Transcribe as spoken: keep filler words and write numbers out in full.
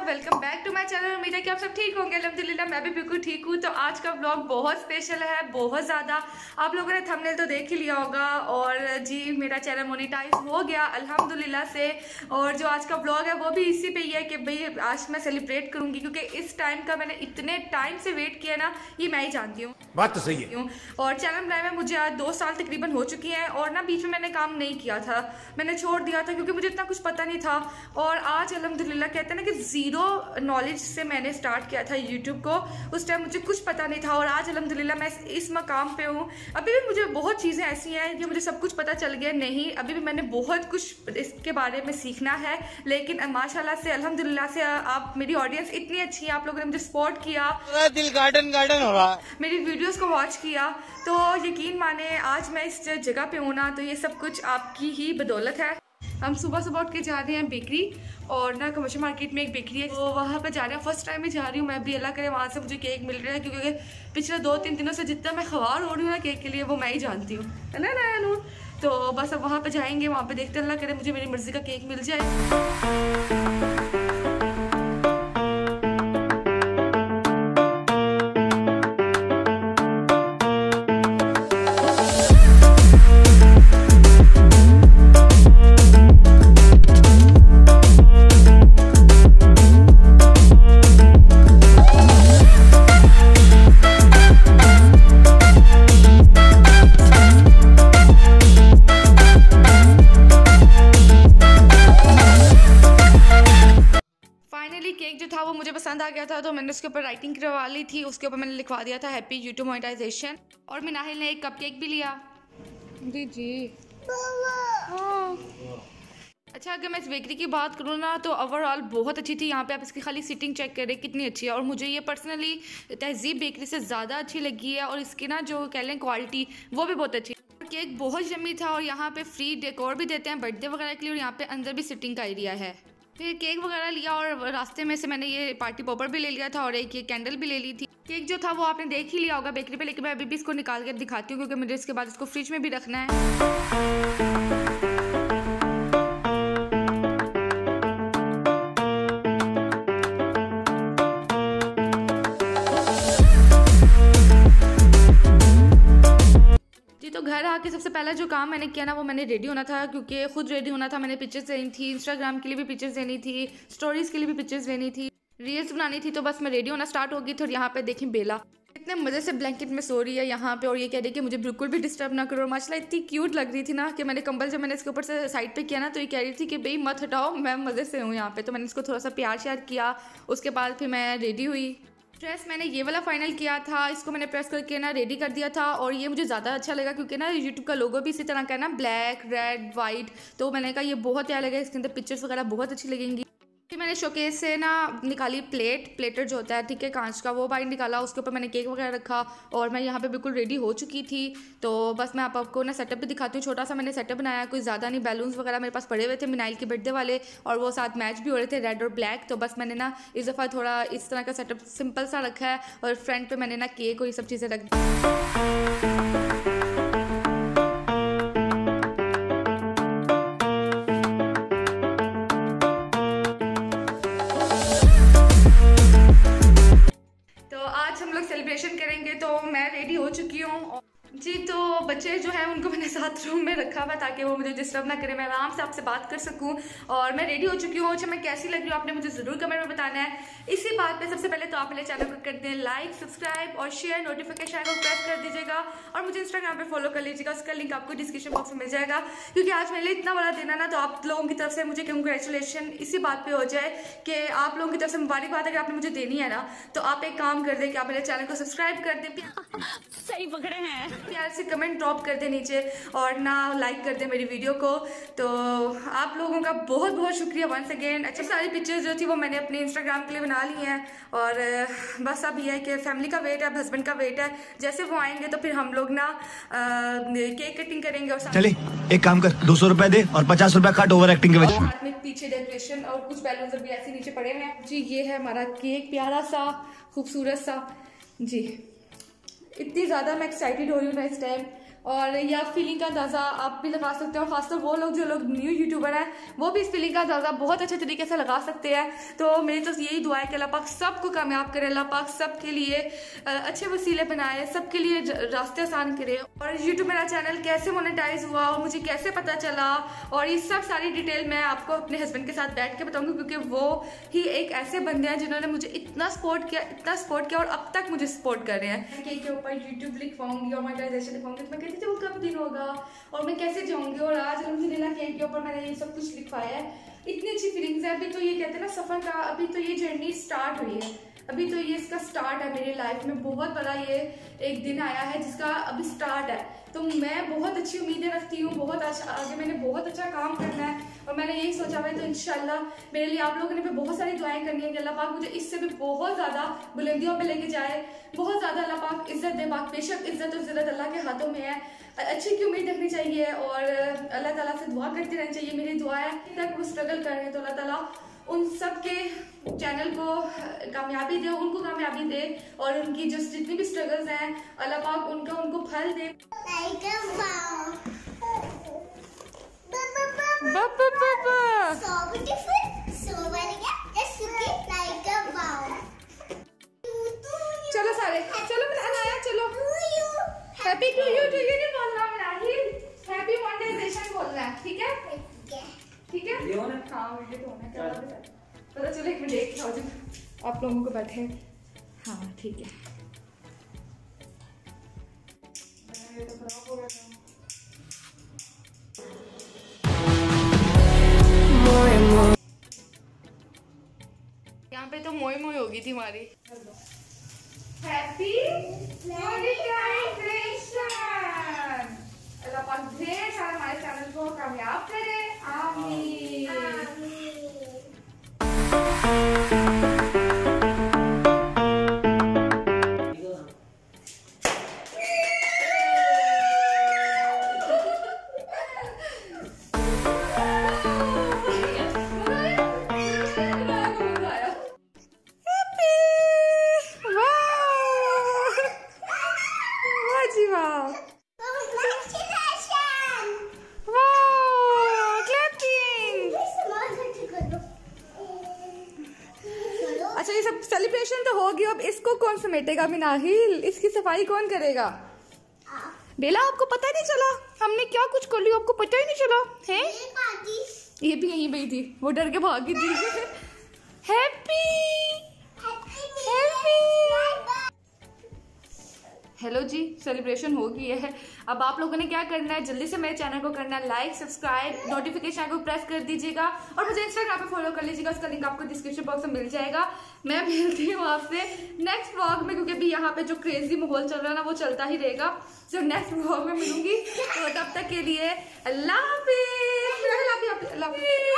Welcome back to my channel. उम्मीद है कि आप सब ठीक होंगे। अल्हम्दुलिल्लाह मैं भी बिल्कुल ठीक हूँ। तो आज का व्लॉग बहुत स्पेशल है, बहुत ज़्यादा। आप लोगों ने थंबनेल तो देख ही लिया होगा। और जी मेरा चैनल मोनेटाइज हो गया अल्हम्दुलिल्लाह से। और जो आज का व्लॉग है वो भी इसी पे ही है कि भाई आज मैं सेलिब्रेट करूँगी, क्योंकि इस टाइम का मैंने इतने टाइम से वेट किया ना, ये मैं ही जानती हूँ। बात तो सही है। और चैनल बनाए में मुझे आज दो साल तकरीबन हो चुकी हैं। और ना बीच में मैंने काम नहीं किया था, मैंने छोड़ दिया था क्योंकि मुझे इतना कुछ पता नहीं था। और आज अल्हम्दुलिल्लाह कहते हैं ना कि ज़ीरो नॉलेज से मैंने स्टार्ट किया था यूट्यूब को। उस टाइम मुझे कुछ पता नहीं था और आज अल्हम्दुलिल्लाह मैं इस मकाम पे हूँ। अभी भी मुझे बहुत चीज़ें ऐसी हैं कि मुझे सब कुछ पता चल गया नहीं, अभी भी मैंने बहुत कुछ इसके बारे में सीखना है। लेकिन माशाल्लाह से अल्हम्दुलिल्लाह से आप मेरी ऑडियंस इतनी अच्छी है, आप लोगों ने मुझे सपोर्ट किया, दिल गार्डन गार्डन हो रहा है, मेरी वीडियोस को वॉच किया। तो यकीन माने आज मैं इस जगह पे हूँ ना, तो ये सब कुछ आपकी ही बदौलत है। हम सुबह सुबह उठ के जा रहे हैं बेकरी, और ना कमर्शियल मार्केट में एक बेकरी है, तो वहाँ पे जा रहे हैं। फर्स्ट टाइम ही जा रही हूँ मैं भी, अल्लाह करे वहाँ से मुझे केक मिल रहा है, क्योंकि पिछले दो तीन दिनों से जितना मैं ख्वार हो रही हूँ ना केक के लिए, वो मैं ही जानती हूँ, है ना ना नू। तो बस अब वहाँ पे जाएंगे, वहाँ पे देखते अल्लाह करे मुझे मेरी मर्जी का केक मिल जाए। केक जो था वो मुझे पसंद आ गया था, तो मैंने उसके ऊपर राइटिंग करवा ली थी। उसके ऊपर मैंने लिखवा दिया था हैप्पी यूट्यूब मोनेटाइजेशन। और मिनाहिल ने एक कपकेक भी लिया। जी जी हाँ। अच्छा, अगर मैं इस बेकरी की बात करूँ ना, तो ओवरऑल बहुत अच्छी थी। यहाँ पे आप इसकी खाली सिटिंग चेक करें कितनी अच्छी है। और मुझे ये पर्सनली तहजीब बेकरी से ज़्यादा अच्छी लगी है, और इसकी ना जो कह लें क्वालिटी वो भी बहुत अच्छी। केक बहुत यम्मी था, और यहाँ पे फ्री डेकोर भी देते हैं बर्थडे वगैरह के लिए, और यहाँ पे अंदर भी सिटिंग का एरिया है। फिर केक वगैरह लिया, और रास्ते में से मैंने ये पार्टी पॉपर भी ले लिया था, और एक ये कैंडल भी ले ली थी। केक जो था वो आपने देख ही लिया होगा बेकरी पे, लेकिन मैं अभी भी इसको निकाल कर दिखाती हूँ, क्योंकि मुझे इसके बाद इसको फ्रिज में भी रखना है। तो घर आके सबसे पहला जो काम मैंने किया ना, वो मैंने रेडी होना था, क्योंकि खुद रेडी होना था। मैंने पिक्चर्स देनी थी, इंस्टाग्राम के लिए भी पिक्चर्स देनी थी, स्टोरीज के लिए भी पिक्चर्स देनी थी, रील्स बनानी थी। तो बस मैं रेडी होना स्टार्ट हो गई थी। और यहाँ पे देखी बेला इतने मज़े से ब्लैंकेट में सो रही है यहाँ पे, और ये कह रही है कि मुझे बिल्कुल भी डिस्टर्ब ना करो। माशाल्लाह इतनी क्यूट लग रही थी ना, कि मैंने कंबल जब मैंने इसके ऊपर से साइड पे किया ना, तो ये कह रही थी कि भाई मत हटाओ, मैं मज़े से हूँ यहाँ पे। तो मैंने इसको थोड़ा सा प्यार श्यार किया। उसके बाद फिर मैं रेडी हुई। ड्रेस मैंने ये वाला फाइनल किया था, इसको मैंने प्रेस करके ना रेडी कर दिया था। और ये मुझे ज़्यादा अच्छा लगा, क्योंकि ना यूट्यूब का लोगो भी इसी तरह का है ना, ब्लैक रेड वाइट। तो मैंने कहा ये बहुत प्यारा लगा, इसके अंदर पिक्चर्स वगैरह बहुत अच्छी लगेंगी। फिर मैंने शोकेस से ना निकाली प्लेट प्लेटर जो होता है, ठीक है, कांच का, वो बाहर निकाला। उसके ऊपर मैंने केक वगैरह रखा, और मैं यहाँ पे बिल्कुल रेडी हो चुकी थी। तो बस मैं आप आपको ना सेटअप भी दिखाती हूँ। छोटा सा मैंने सेटअप बनाया, कोई ज़्यादा नहीं। बैलून्स वगैरह मेरे पास पड़े हुए थे मिनाइल के बर्थडे वाले, और वो साथ मैच भी हो रहे थे, रेड और ब्लैक। तो बस मैंने ना इस दफ़ा थोड़ा इस तरह का सेटअप सिंपल सा रखा है, और फ्रंट पर मैंने ना केक और ये सब चीज़ें रख दी। सेलिब्रेशन करेंगे, तो मैं रेडी हो चुकी हूँ जी। तो बच्चे जो हैं उनको मैंने साथ रूम में रखा हुआ, ताकि वो मुझे डिस्टर्ब ना करें, मैं आराम से आपसे बात कर सकूं। और मैं रेडी हो चुकी हूँ। अच्छा, मैं कैसी लग रही हूँ आपने मुझे ज़रूर कमेंट में बताना है। इसी बात पे सबसे पहले तो आप मेरे चैनल को कर दें लाइक, सब्सक्राइब और शेयर, नोटिफिकेशन को प्रेस कर दीजिएगा, और मुझे इंस्टाग्राम पे फॉलो कर लीजिएगा। उसका लिंक आपको डिस्क्रिप्शन बॉक्स में मिल जाएगा। क्योंकि आज मेरे लिए इतना बड़ा दिन है ना, तो आप लोगों की तरफ से मुझे कंग्रेचुलेशन इसी बात पर हो जाए कि आप लोगों की तरफ से मुबारकबाद अगर आपने मुझे देनी है ना, तो आप एक काम कर दें कि आप मेरे चैनल को सब्सक्राइब कर दें, सही पकड़े हैं, प्यार से कमेंट ड्रॉप कर दे नीचे, और ना लाइक कर दे मेरी वीडियो को। तो आप लोगों का बहुत बहुत शुक्रिया वंस अगेन। अच्छी सारी पिक्चर्स जो थी वो मैंने अपने इंस्टाग्राम के लिए बना ली हैं, और बस अब ये है कि फैमिली का वेट है, हस्बैंड का वेट है। जैसे वो आएंगे तो फिर हम लोग ना केक कटिंग करेंगे। और चले एक काम कर, दो सौ रुपए दे और पचास रुपए काट ओवर एक्टिंग के वजह। हाथ में पीछे डेकोरेशन और कुछ बैलून्स भी ऐसे नीचे पड़े हुए हैं जी। ये है हमारा केक, प्यारा सा खूबसूरत सा जी। इतनी ज़्यादा मैं एक्साइटेड हो रही हूँ ना इस टाइम, और या फीलिंग का अंदाज़ा आप भी लगा सकते हो। और खासकर वो लोग जो लोग न्यू यूट्यूबर हैं वो भी इस फीलिंग का अंदाज़ा बहुत अच्छे तरीके से लगा सकते हैं। तो मेरी तो यही दुआ है कि अल्लाह पाक सबको कामयाब करे, अल्लाह पाक सबके लिए अच्छे वसीले बनाए, सबके लिए रास्ते आसान करे। और यूट्यूब मेरा चैनल कैसे मोनेटाइज हुआ और मुझे कैसे पता चला और ये सब सारी डिटेल मैं आपको अपने हस्बैंड के साथ बैठ के बताऊंगी, क्योंकि वो ही एक ऐसे बंदे हैं जिन्होंने मुझे इतना सपोर्ट किया इतना सपोर्ट किया और अब तक मुझे सपोर्ट कर रहे हैं। केक के ऊपर यूट्यूब लिखवाऊंगी और मोनेटाइजेशन लिखवाऊंगी तो मैं कहती थी वो कब दिन होगा और मैं कैसे जाऊंगी। और आज अल्हम्दुलिल्लाह केक के ऊपर मैंने ये सब कुछ लिखवाया है। इतनी अच्छी फीलिंग्स है। अभी तो ये कहते हैं ना सफर का, अभी तो ये जर्नी स्टार्ट हुई है, अभी तो ये इसका स्टार्ट है मेरी लाइफ में। बहुत बड़ा ये एक दिन आया है जिसका अभी स्टार्ट है। तो मैं बहुत अच्छी उम्मीदें रखती हूँ, बहुत अच्छा आगे मैंने बहुत अच्छा काम करना है और मैंने यही सोचा हुआ है। तो इंशाल्लाह मेरे लिए आप लोगों ने भी बहुत सारी दुआएं करनी है कि अल्लाह पाक मुझे इससे भी बहुत ज़्यादा बुलंदियों पे लेके जाए, बहुत ज़्यादा अल्लाह पाक इज्जत दे। पाक बेशक इज्जत और ज़िल्लत अल्लाह के हाथों में है, अच्छी की उम्मीद रखनी चाहिए और अल्लाह ताला से दुआ करती रहनी चाहिए। मेरी दुआ है तक वो स्ट्रगल कर रहे हैं तो अल्लाह ताला उन सब के चैनल को कामयाबी दे, उनको कामयाबी दे और उनकी जो जितनी भी स्ट्रगल्स हैं अल्लाह पाक उनका उनको फल दे। चलो सारे चलो अनाया चलो happy to you to you नहीं बोलना मनाही, हैप्पी मोनेटाइजेशन बोलना है, ठीक है ठीक है हाँ मुझे तो होना है। पता चलो एक मिनट देख आओ आप लोगों को बैठे। हाँ ठीक है। यहाँ पे तो मोई मोई होगी थी हमारी। हैप्पी मोनेटाइजेशन, अल्लाह पाक ढेर सारा हमारे चैनल को कामयाब करे, आमीन। अच्छा ये सब सेलिब्रेशन तो होगी, अब इसको कौन समेटेगा मिनाहिल, इसकी सफाई कौन करेगा? बेला आपको पता नहीं चला हमने क्या कुछ कर लिया, आपको पता ही नहीं चला है? ये भी यहीं गई थी, वो डर के भागी थी। हैप्पी हैप्पी हेलो जी, सेलिब्रेशन हो गई है। अब आप लोगों ने क्या करना है, जल्दी से मेरे चैनल को करना है लाइक, सब्सक्राइब, नोटिफिकेशन को प्रेस कर दीजिएगा और मुझे इंस्टाग्राम पे फॉलो कर लीजिएगा, उसका लिंक आपको डिस्क्रिप्शन बॉक्स में मिल जाएगा। मैं मिलती हूँ आपसे नेक्स्ट व्लॉग में, क्योंकि अभी यहाँ पे जो क्रेजी माहौल चल रहा है ना वो चलता ही रहेगा। जो नेक्स्ट व्लॉग में मिलूंगी, तो तब तक के लिए अल्लाह हाफिज़।